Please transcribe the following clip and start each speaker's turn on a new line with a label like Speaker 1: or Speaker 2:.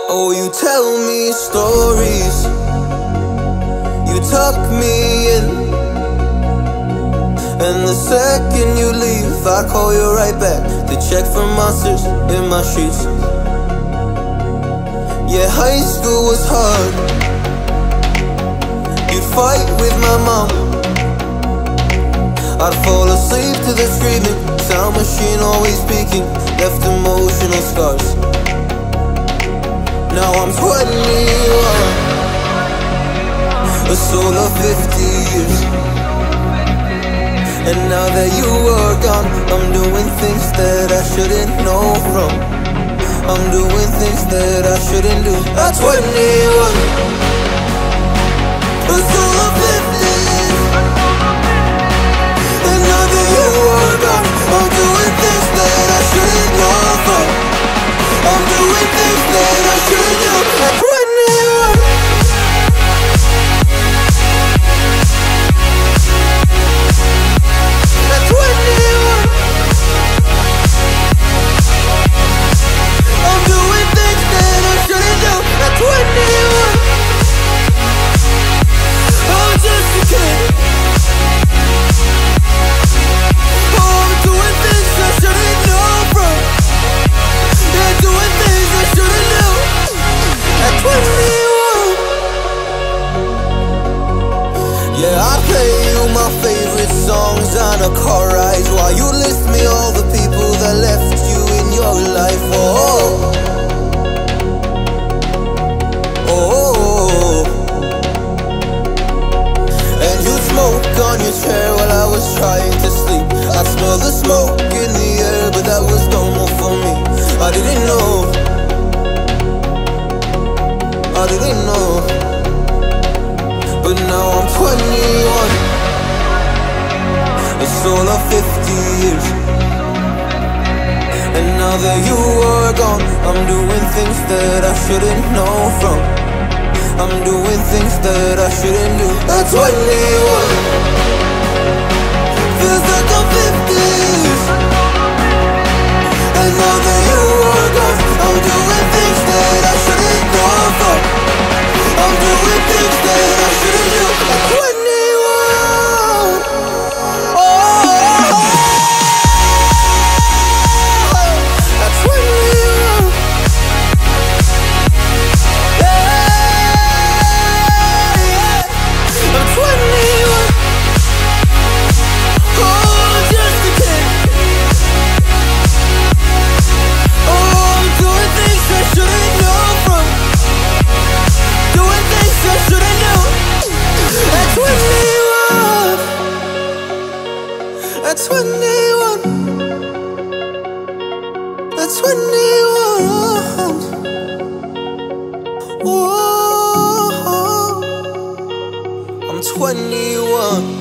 Speaker 1: Oh, you tell me stories, you tuck me in, and the second you leave, I call you right back to check for monsters in my sheets. Yeah, high school was hard. You'd fight with my mom, I'd fall asleep to the screaming, sound machine always speaking, left emotional scars. Now I'm 21, a soul of 50 years. And now that you are gone, I'm doing things that I shouldn't know from. I'm doing things that I shouldn't do. At 21, a soul of 50 years. And now that you are gone, I'm doing things that I shouldn't know from. I'm doing things that I shouldn't do. At 21. Yeah, I play you my favorite songs on a car ride while you list me all the people that left you in your life. Oh, oh, and you smoke on your chair while I was trying to sleep. I smell the smoke in the air, but that was normal for me. I didn't know, I didn't know. But now I'm 21, a soul of 50 years. And now that you are gone, I'm doing things that I shouldn't know from. I'm doing things that I shouldn't do. At 21, feels like I'm 50 years. And now that you are gone, I'm doing things that I shouldn't know from. I'm doing things that I shouldn't do. At 21, oh, at 21, yeah, I'm 21. Oh, I'm just a kid. Oh, I'm doing things I shouldn't know from. Doing things I shouldn't know. At 21, at 21, at 21. Oh, I'm 21.